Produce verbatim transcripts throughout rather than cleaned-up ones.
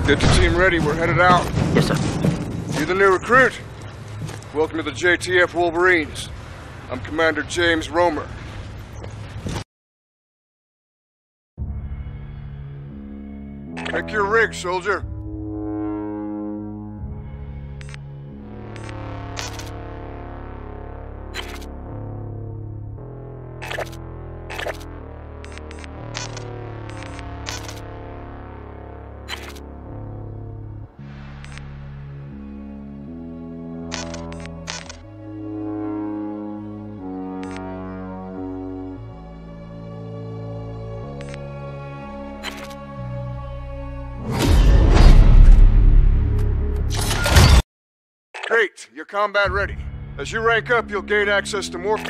Get the team ready, we're headed out. Yes, sir. You the new recruit? Welcome to the J T F Wolverines. I'm Commander James Romer. Pick your rig, soldier. Great, you're combat ready. As you rank up, you'll gain access to more...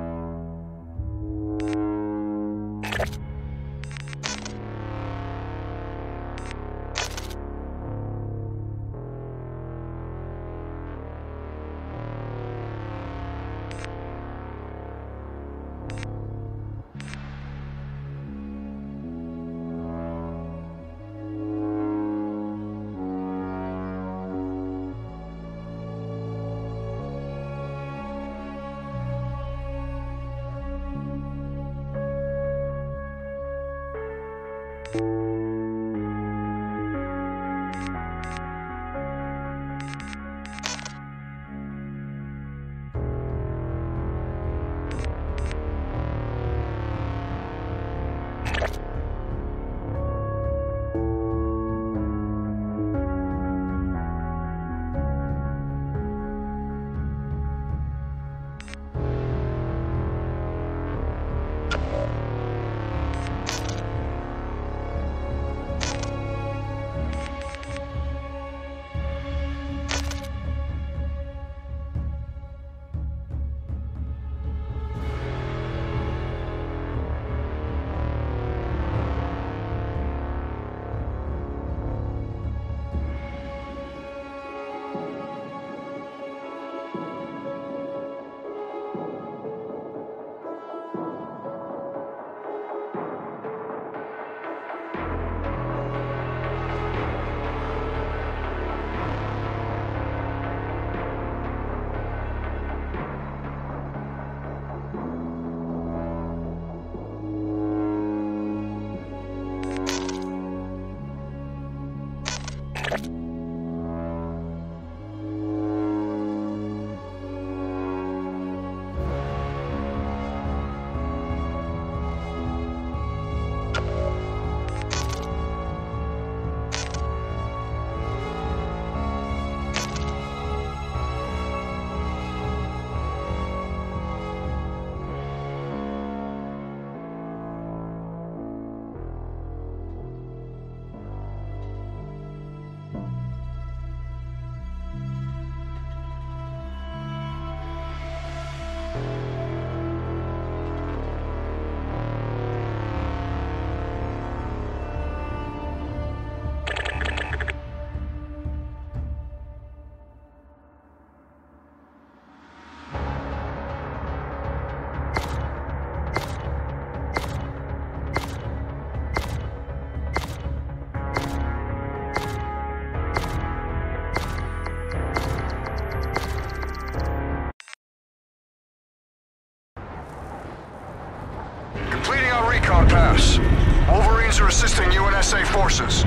Completing our recon pass. Wolverines are assisting U N S A forces.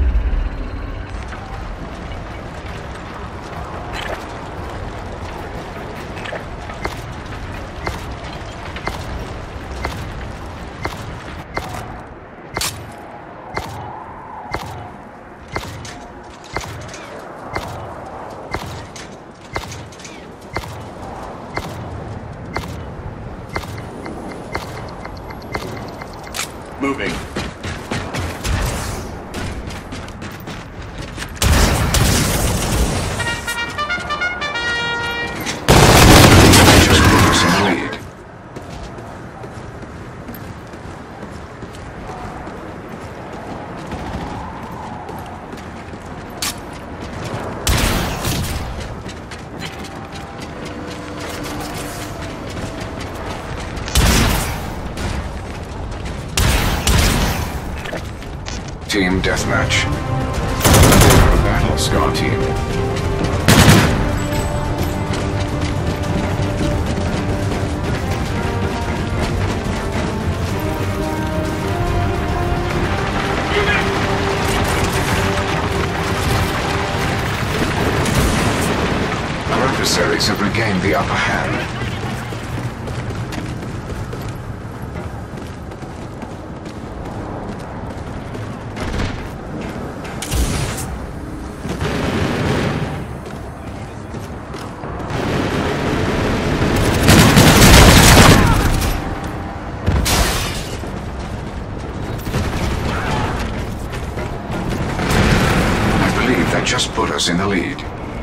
Moving. Just put us in the lead. Team deathmatch. Scar Team. Our adversaries have regained the upper hand. Just put us in the lead.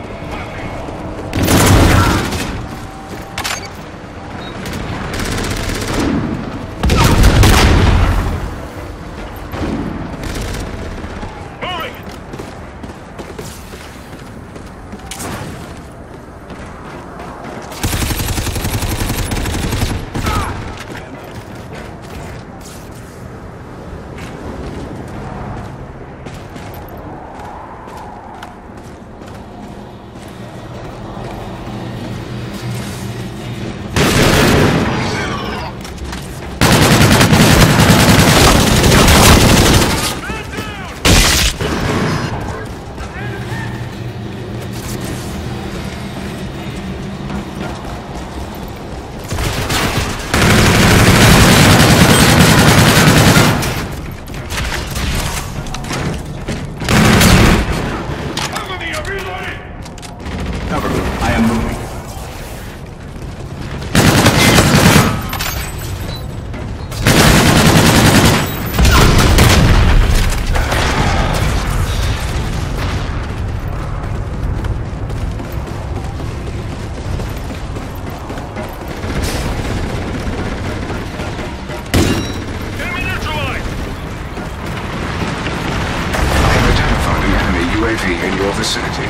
U A V in your vicinity.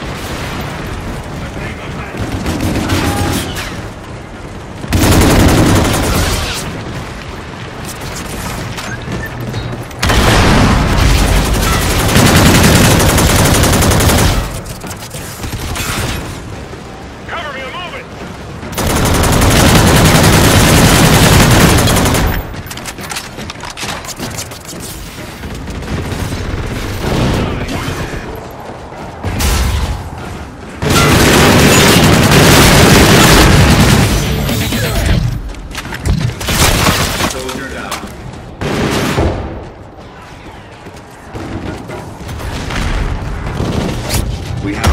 We have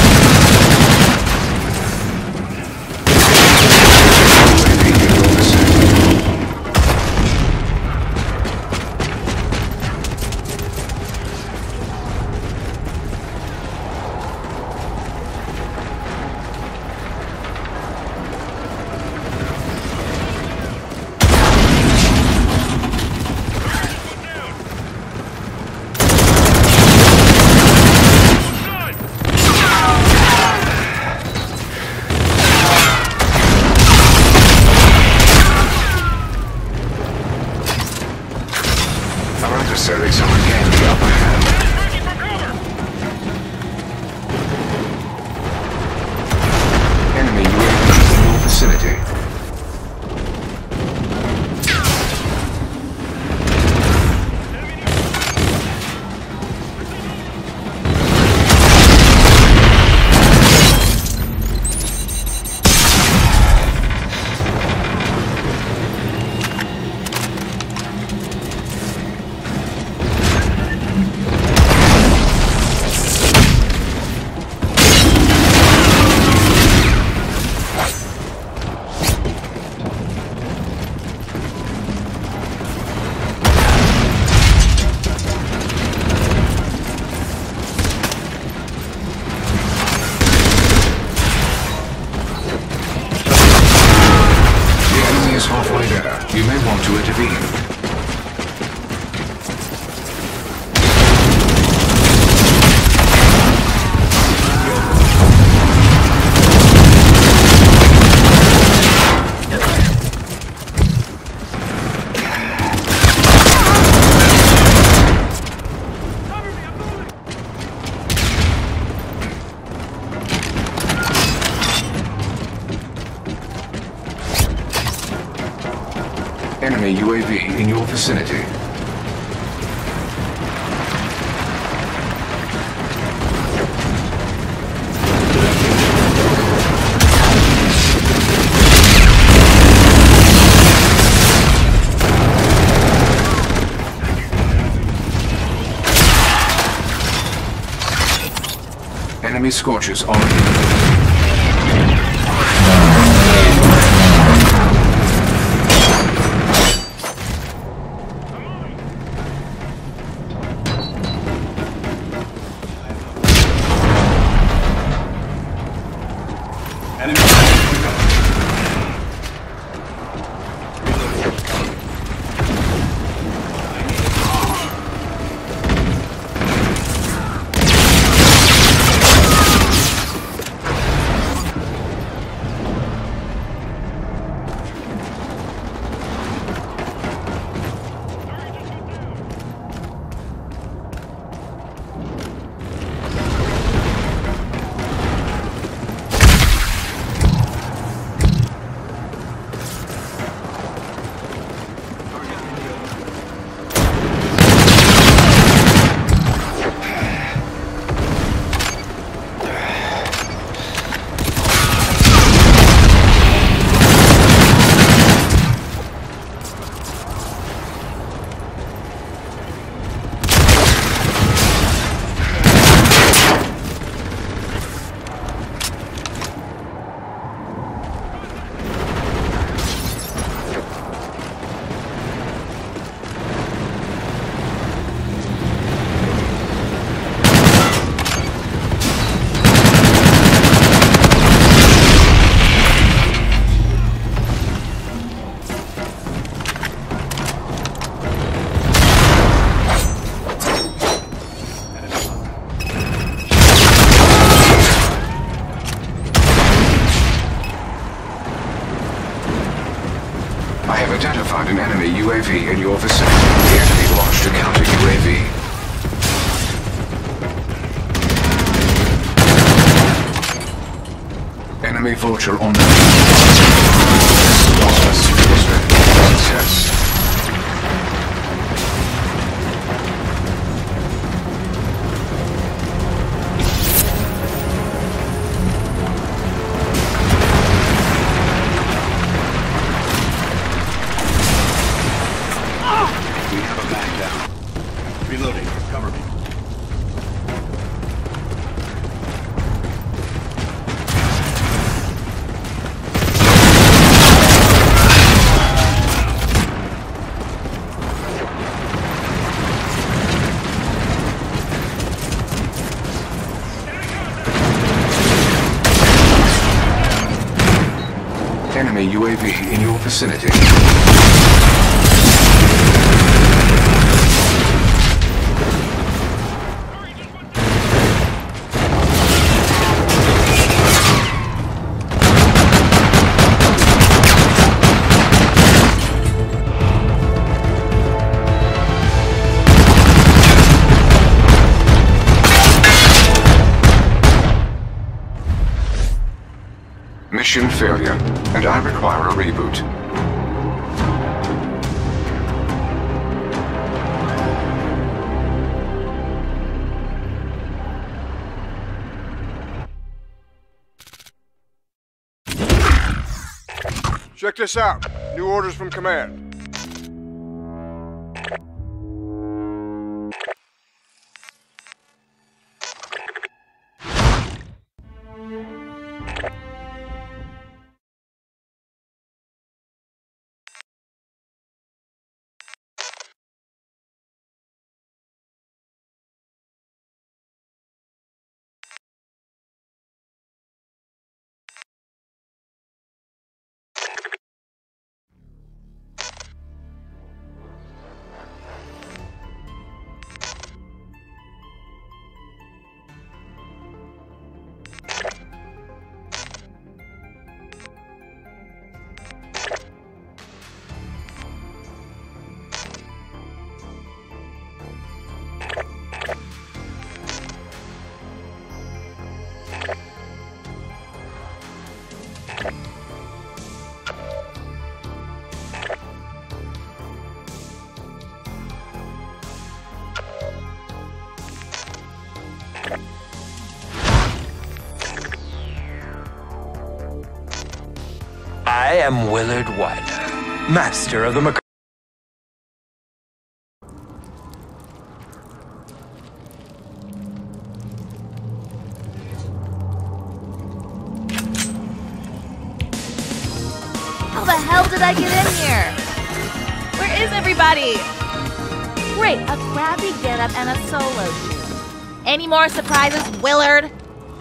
adversaries have regained the upper hand. Enemy U A V in your vicinity. Halfway there. You may want to intervene. Enemy U A V in your vicinity. Enemy Scorchers on. I have identified an enemy U A V in your vicinity. The enemy launched a counter U A V. Enemy Vulture on the success. Reloading. Cover me. Enemy U A V in your vicinity. Mission failure, and I require a reboot. Check this out. New orders from command. I am Willard Wyler, master of the Mac- How the hell did I get in here? Where is everybody? Great, a crappy getup and a solo shoot. Any more surprises, Willard?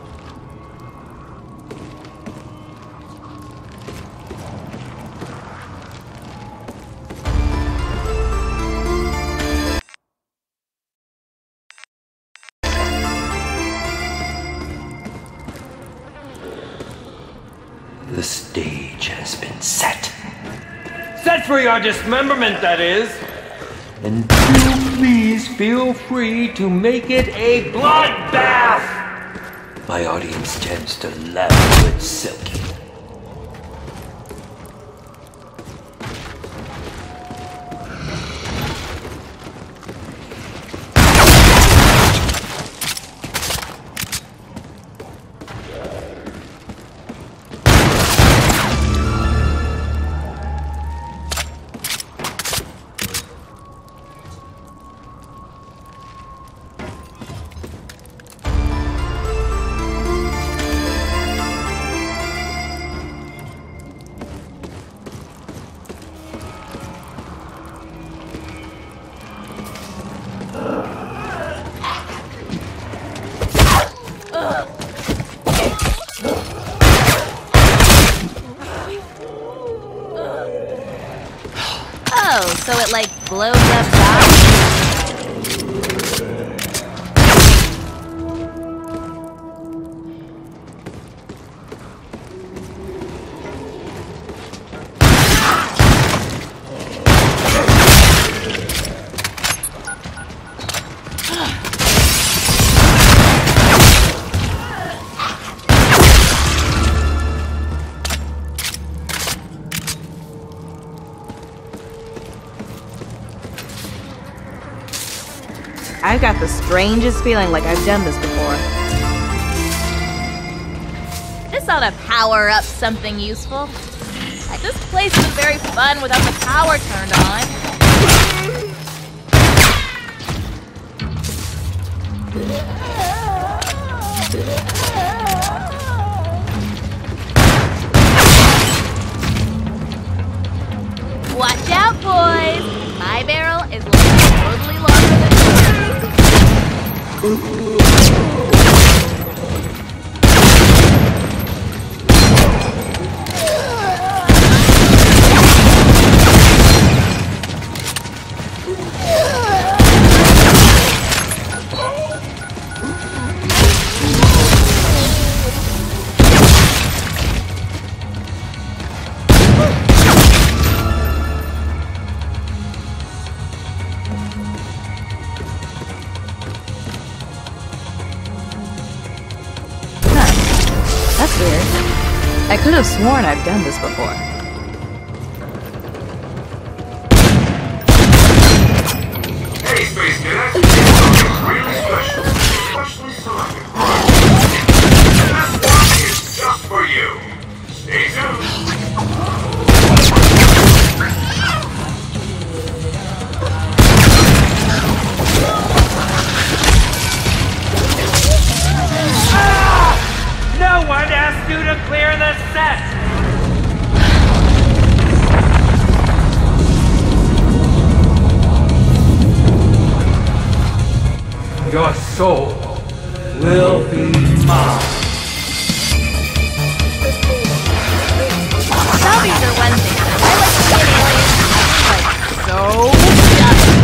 The stage has been set. Set for your dismemberment, that is. And do please feel free to make it a bloodbath! My audience tends to love good silky. Oh, so it like blows up dots? I've got the strangest feeling like I've done this before. This ought to power up something useful. Like, this place was very fun without the power turned on. Watch out, boys! My barrel is like totally longer than That's weird. I could have sworn I've done this before. Hey, Space Cadet! Something really special. Specially selected product. This one is just for you. Stay tuned. No one asked you to clear the set! Your soul will be mine. zombies are one thing. I like to see aliens like so stuffy.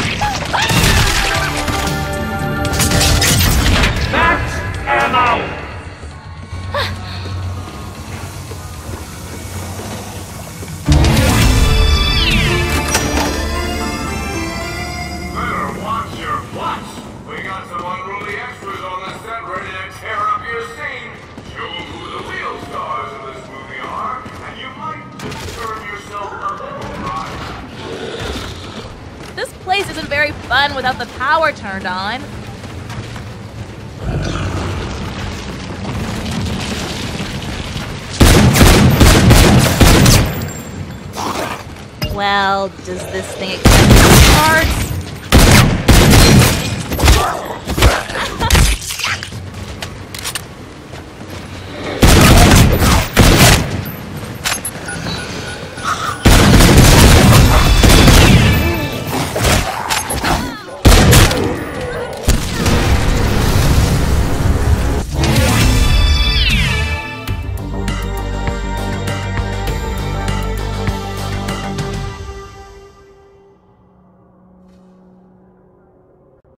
Max ammo! fun without the power turned on. Well, does this thing accept cards?